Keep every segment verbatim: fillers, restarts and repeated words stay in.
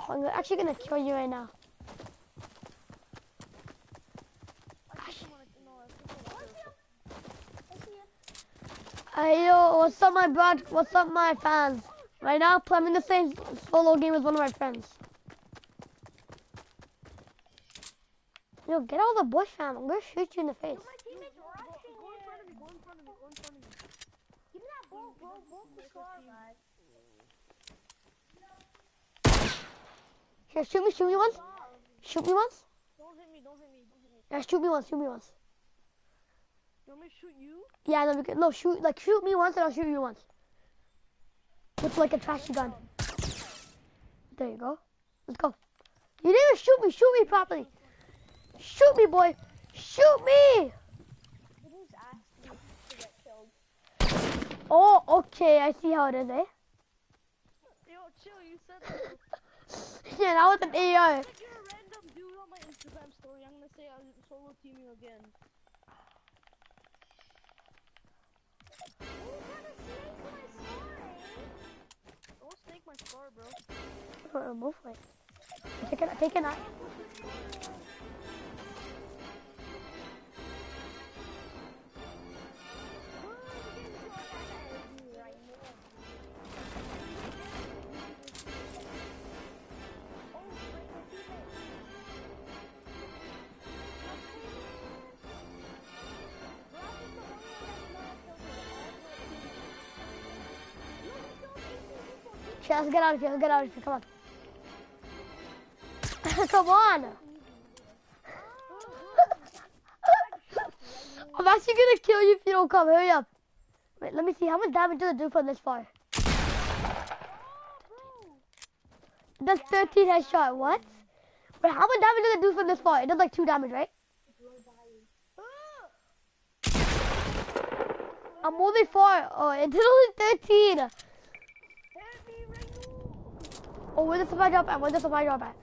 I'm actually gonna kill you right now. Hey yo, what's up my bud? What's up my fans? Right now I'm in the same solo game as one of my friends. Yo, get out of the bush, fam. I'm gonna shoot you in the face. Yo, my teammate's rushing. Go in front of me, go in front of me, go in front of me. Give me that ball, bro. Both the score, guys. Here, shoot me, shoot me once. Shoot me once. Don't hit me, don't hit me, don't hit me. Yeah, shoot me once, shoot me once. You want me to shoot you? Yeah, no, can, no, shoot, like, shoot me once and I'll shoot you once. With like a trashy gun. There you go. Let's go. You didn't even shoot me, shoot me properly. Shoot me, boy. Shoot me. He just asked me to get killed. Oh, okay, I see how it is, eh? Yo, chill, you said that. Yeah, that was an A I. Like you're a random dude on my Instagram story. I'm gonna say I'll solo team you again. Don't snake my scar, bro. Don't remove it. Take it, take it out. Let's get out of here, let's get out of here, come on. Come on! I'm actually gonna kill you if you don't come, hurry up. Wait, let me see, how much damage does it do from this far? That's thirteen headshot, what? Wait, how much damage does it do from this far? It does like two damage, right? I'm only four, oh, it did only thirteen. Oh, where's the supply drop at? Where's the supply drop at?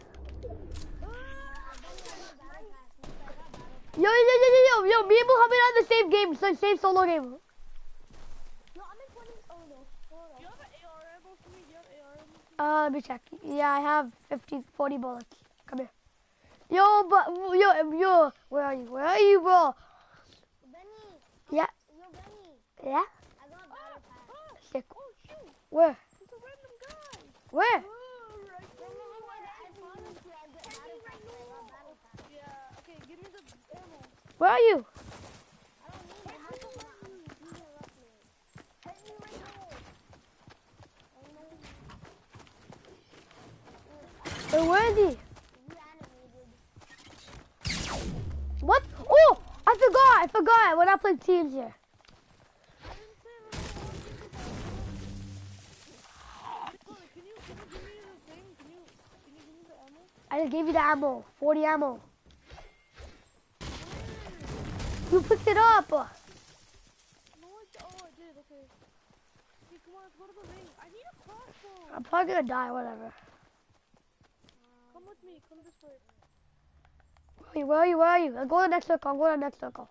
Yo, yo, yo, yo, yo, yo, me and Muhammad are in the same game, so same solo game. No, I'm in twenty. Oh no. Do you have an A R ammo for me? Do you have A R ammo for me? Uh, let me check. Yeah, I have fifty, forty bullets. Come here. Yo, but, yo, yo, where are you? Where are you, bro? Benny. Yeah. Yo, Benny. Yeah? I got battle pass. Sick. Oh, shoot. Where? It's a random guy. Where? Yeah, okay, give me the ammo. Where are you? I don't need it. Hit me right now. Wait, where is he? What? Oh, I forgot, I forgot. We're not playing teams here. I just gave you the ammo, forty ammo. You picked it up. No, I, oh, I did, okay. Okay, come on, let's go to the ring. I need a crossbow. I'm probably gonna die, whatever. Come with me, come this way. Wait, where are you, where are you? I'll go to the next circle, I'll go to the next circle.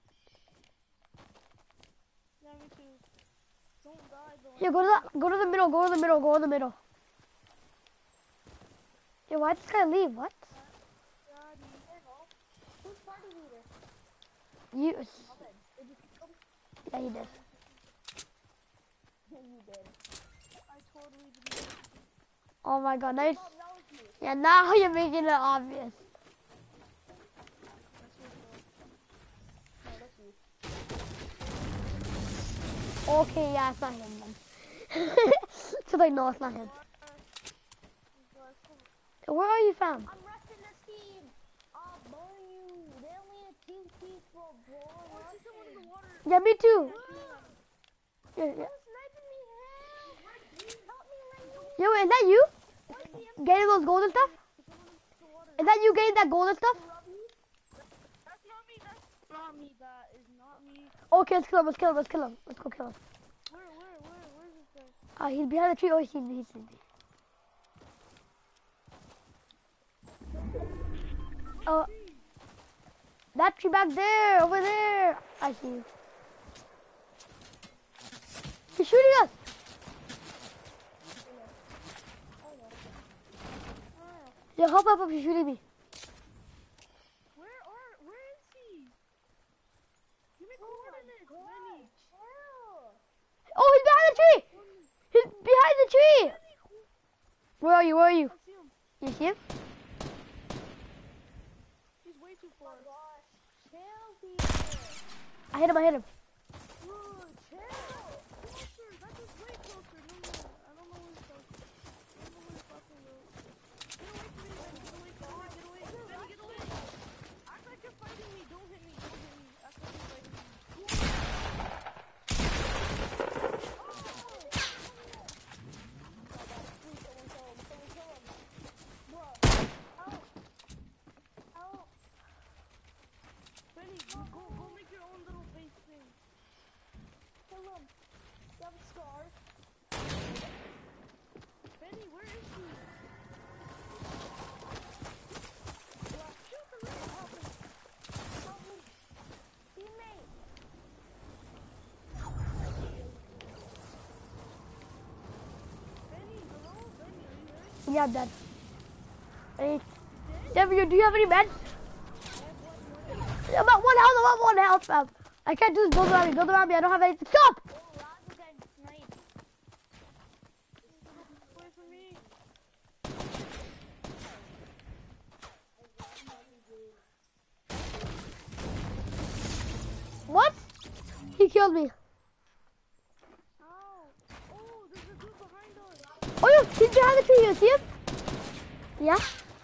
Yeah, me too. Don't die, though. Here, go to the, go to the middle, go to the middle, go to the middle. Hey, why'd this guy leave? What? Who's party leader? You. Did you kill him? Yeah, he did. You did. I totally did. Oh my god, nice. Oh, that was you. Yeah, now you're making it obvious. That's you, bro. No, that's you. Okay, yeah, it's not him then. So like, no, it's not him. Where are you from? I'm rushing this team. I'll burn you. They only have two people, bro. Oh, I see someone in the water. Yeah, me too. Yeah, yeah. Sniping me, help. Help me right now. Yo, is that you? Getting those golden stuff? Is that you getting that golden stuff? That's not me. That's not me. That is not me. Okay, let's kill him. Let's kill him. Let's kill him. Let's go kill him. Where, where, where, where is this guy? Uh, he's behind the tree. Oh, he's seen me. He's seen me. Oh, that tree back there, over there. I see you. He's shooting us. Yeah, hop up if you're shooting me. Where are, where is he? Give me coordinates, Benny. Chill. Oh, he's behind the tree! He's behind the tree! Where are you? Where are you? I see him. You see him? He's way too far. Oh my gosh. Chill, people. I hit him, I hit him. Bro, chill. Closer. That is way closer. No, no, I don't know where he's closer. I don't know where he's fucking though. Get away from me, Benny. Get away, get away, get away. Benny, get away. Act like you're fighting me. Don't hit me. Don't hit me. Act like you're fighting me. Benny, go, go, go make your own little face thing. Kill him. You have a scar. Benny, where is he? Bro, shoot the red. Help me. Help me. Teammate. Benny, hello? Benny, are you there? Yeah, I'm dead. Hey, Devin, do you have any meds? I'm at one health, I'm at one health, fam. I can't do this, build around me, build around me, I don't have anything. Stop! Oh, Raza got sniped. Away from me. What? He killed me. Ow. Oh, there's a dude behind us. Oh, yeah, he's behind the tree, you see him? Yeah?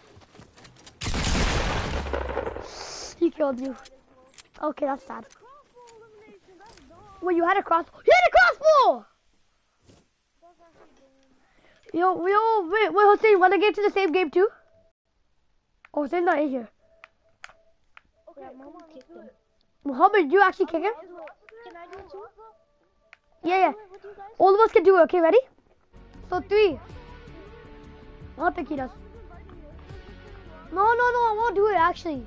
He killed you. Okay, that's sad. Crossbow elimination, that's dumb. Wait, you had a crossbow? You had a crossbow! That's actually dumb. Yo, yo, wait, wait, Hussein, wanna get to the same game too? Oh, Hussein's not in here. Okay, yeah, Mama kicked him. Muhammad, did you actually kick him? Can I do it too? Yeah, yeah. With you guys? All of us can do it, okay, ready? So three. I don't think he does. No, no, no, I won't do it actually.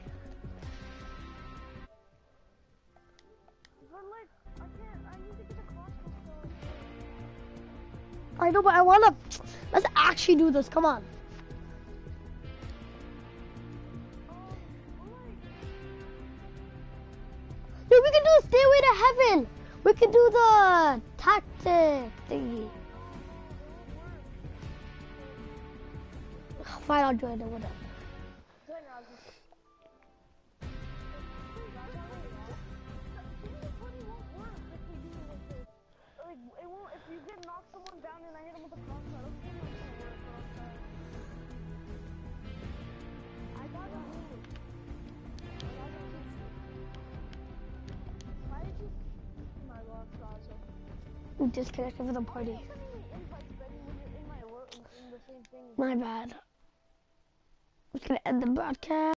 But like, I can't, I need to get a crossbow still. I know, but I wanna. Let's actually do this. Come on. Dude, we can do Stairway to Heaven. We can do the tactic thingy. Fine, I'll join it. Whatever. Like, it won't, if you get knock someone down and I hit him with a crossbow, I don't think it's gonna work crossbow. I got a move. I got a move. Why did you? Oh my god, crossbow. We disconnected from the party. Why are you sending me invites, Betty, when you're in my work, in the same thing? My bad. I'm just gonna end the broadcast.